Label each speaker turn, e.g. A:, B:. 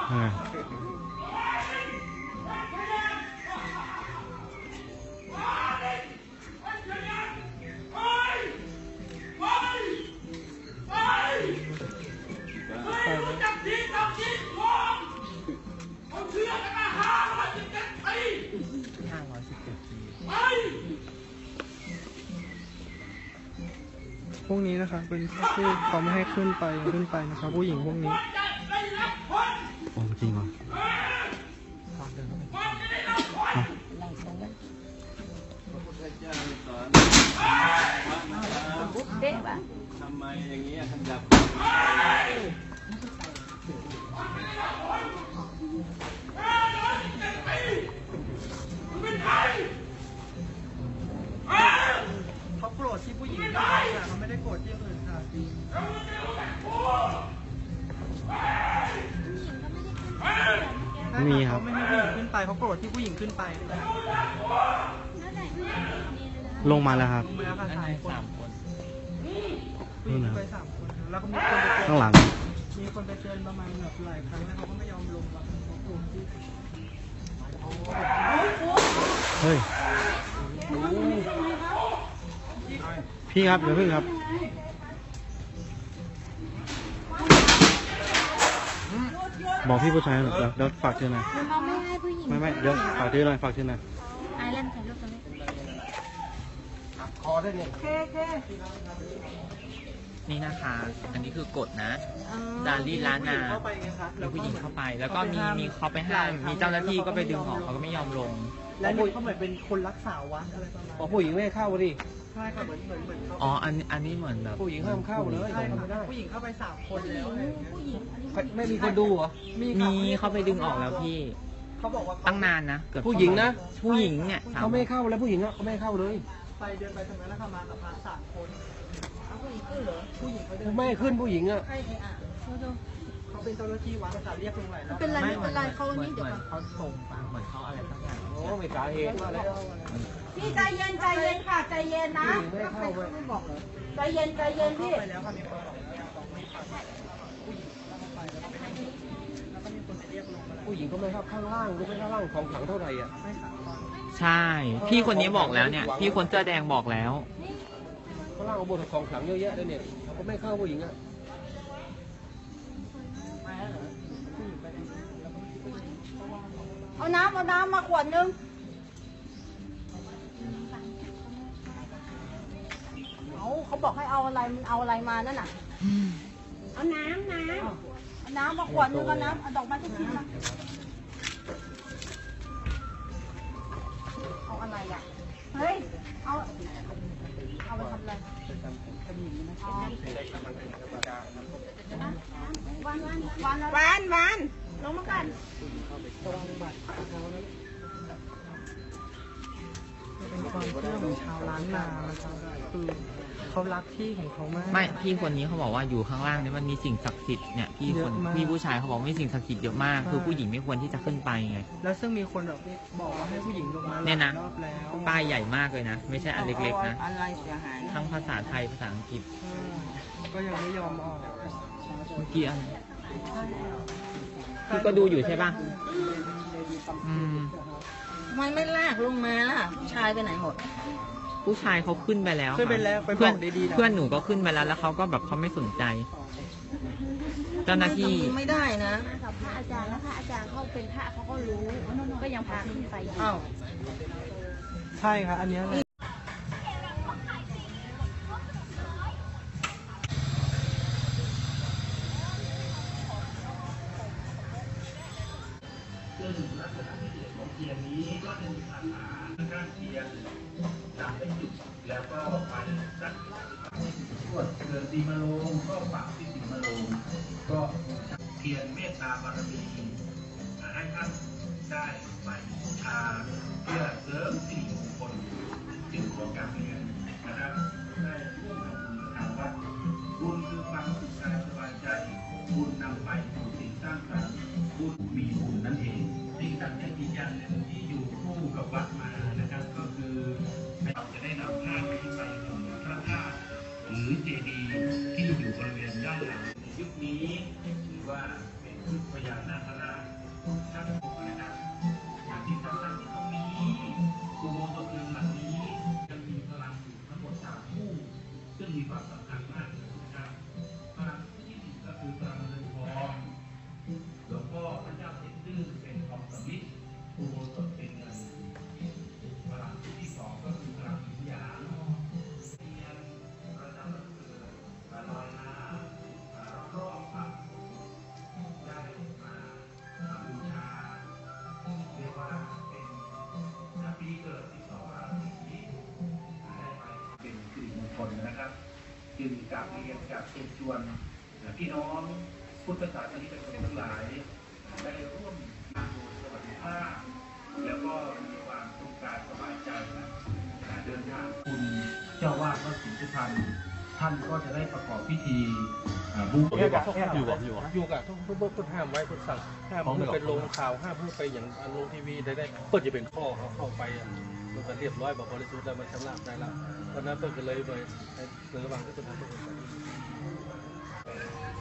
A: พวกนี้นะคะเป็นที่เขาไม่ให้ขึ้นไปนะคะผู้หญิงพวกนี้โอ้จริงเหรอ
B: ทำไมอย่างนี้ขยับ
A: เขาโกรธที่ผู้หญิงค่ะเขาไม่ได้โกรธที่อื่นค่ะมีครับเขาไม่ให้ผู้หญิงขึ้นไปเขาโกรธที่ผู้หญิงขึ้นไปลงมาแล้วครับลงมาแล้วค่ะ3 คนผู้หญิงไป3 คนแล้วก็มีคนไปเตือนข้างหลังมีคนไปเตือนประมาณแบบหลายครั้งแล้วเขาก็ไม่ยอมลงแบบเฮ้ยพี่ครับเดี๋ยวพึ่งครับบอกพี่ผู้ชายหน่อยเดี๋ยวฝากเธอหน่อย
C: ไม่ให้ผู้หญิง
A: ไม่เดี๋ยวฝากเธอหน่อย
C: ไอแลนด์ถ่ายรูปตรงนี้
A: คอได้เนี่ย
D: นี่นะคะ อันนี้คือกฎนะดาลี่ล้านนาแล้วผู้หญิงเข้าไปแล้วก็มีเขาไปห้ามมีเจ้าหน้าที่ก็ไปดึงออกเขาก็ไม่ยอมลง
A: แล้วเขาเหมือนเป็นคนรักษาวัดอะไรประมาณ
B: ผู้หญิงไม่เข้าดิ
A: ใช่ค่ะเหมือน
D: อ๋ออันนี้เหมือนแบบ
B: ผู้หญิงห้ามเข้าเลย
A: ใช่ผู้หญิงเข้าไป3 คนแล้ว
B: ไม่มีคนดูเหรอ
D: มีเขาไปดึงออกแล้วพี่
A: เขาบอกว่า
D: ตั้งนานนะเกิด
B: ผู้หญิงนะ
D: ผู้หญิงเนี่ย
B: เขาไม่เข้าแล้วผู้หญิงเขาไม่เข้าเลย
A: ไปเดินไปทำไมแล้วเขามากับพระ3 คนผู้หญิงขึ้นเหรอผู้หญิงเขาเดิน
B: ไม่ขึ้นผู้หญิง
A: ใช่เขาเป็นเจ้าหน้าที่วัดเรียกลงไหลแล้ว
C: เป็นไรเขานี่เดี๋ยว
D: เขาส่งมาเหมือนเขาอะไรสักอย่าง
B: โอ้ไม่กล้าเองมาแล้ว
C: พี่ใจเย็นค่ะใจเย็นนะไม่บอกเลยใจเย็นพี่
A: ไปแล้วค่ะมีคนผู้หญิงไปแล้วก็มีคนไปเรียกลงมา
B: ผู้หญิงก็ไม่เข้าข้างล่างก็ไม่ข้างล่างของขังเท่าไหร่อ่ะ
D: ใช่พี่คนนี้บอกแล้วเนี่ยพี่คนเสื้อแดงบอกแล้ว
B: ข้างล่างบนของขังเยอะแยะเลยเนี่ยเขาก็ไม่เข้าผู้หญิงอ่ะ
C: เอาน้ำมาขวดนึงเขาบอกให้เอาอะไรมันเอาอะไรมานั่นน่ะเอาน้ำมาขวดนึงเอาน้ำเอาดอกไม้ทุกชิ้นมาเอาอะไรอ่ะเฮ้ยเอาไปทำอะไรวันลงมากัน
A: เป็นความเชื่อของชาวล้านนาคือเขารักที่ของเขามาก
D: ไม่พี่คนนี้เขาบอกว่าอยู่ข้างล่างนี่มันมีสิ่งศักดิ์สิทธิ์เนี่ยพี่ผู้ชายเขาบอกมีสิ่งศักดิ์สิทธิ์เยอะมากคือผู้หญิงไม่ควรที่จะขึ้นไปไง
A: แล้วซึ่งมีคนบอกว่าให้ผู้หญิงลงมา
D: เนี่ยนะ
A: รอบแล้ว
D: ป้ายใหญ่มากเลยนะไม่ใช่อันเล็กๆนะ
C: อะไรเสียหาย
D: ทั้งภาษาไทยภาษาอังกฤษ
A: ก็ยังไม่ยอมออก
D: เมื่อกี้พี่ก็ดูอยู่ใช่ป่ะ
C: ไม่ลากลงมาล่ะชายไปไหนหมด
D: ผู้ชายเขาขึ้นไปแล้ว
A: เ
D: พื่อนหนูก็ขึ้นไปแล้วเขาก็แบบเขาไม่สนใจเจ้าหน้าที่
C: ไม่ได้นะพระอาจารย์แล้วพระอาจารย์เขาเป็นพระเขาก็รู้ก็ยังพาขึ้นไป
A: อ้าวใช่ค่ะอันนี้เลย
E: ซึ่งลักษณะพิเศษของเทียนนี้ก็จะมีคาถาข้างเทียนจับเป็นจุดแล้วก็ไปรักษาตรวจเกิดสีมะโรงก็ปักที่สีมะโรงก็เทียนเมตตาบารมีให้ท่านได้ไปบูชาเพื่อเสริมสิริมงคลสิ่งของการเรียนนะครับได้ร่วมกับทางวัดบุญคือความสุขกายสบายใจบุญนำไปสู่สิ่งสร้างสรรค์บุญมีบุญนั่นเองสิ่งศักดิ์สิทธิ์อีกอย่างหนึ่งที่อยู่คู่กับวัดมานะครับก็คือเราจะได้นำภาพที่ไปถึงพระธาตุหรือเจดีย์ที่อยู่บริเวณด้านหลังในยุคนี้ถือว่าเป็นพุทธพญานาคราชจึงกราบเรียนกับเชิญชวนพี่น้องพุทธศาสนิกชนทั้งหลายได้ร่วมงานโดยสวัสดิภาพแล้วก็มีความสุขกายสบายใจเดินทางคุณเจ้าวาดวัดศรีสุพรรณท่านก็จะได้ประกอบพิธีบูชา
B: อยู่กับทุกเพื่อห้ามไว้เพื่อสั่งห้ามเพื่อเป็นลงข่าวห้ามเพื่อไปอย่างลงทีวีได้เพื่อจะเป็นข้อเขาเข้าไปมันก็เรียบร้อยบอกบริสุทธิ์แล้วมันชำระได้แล้วตอนนั้นเพื่อก็เลยโดยระหว่างที่สุดท้าย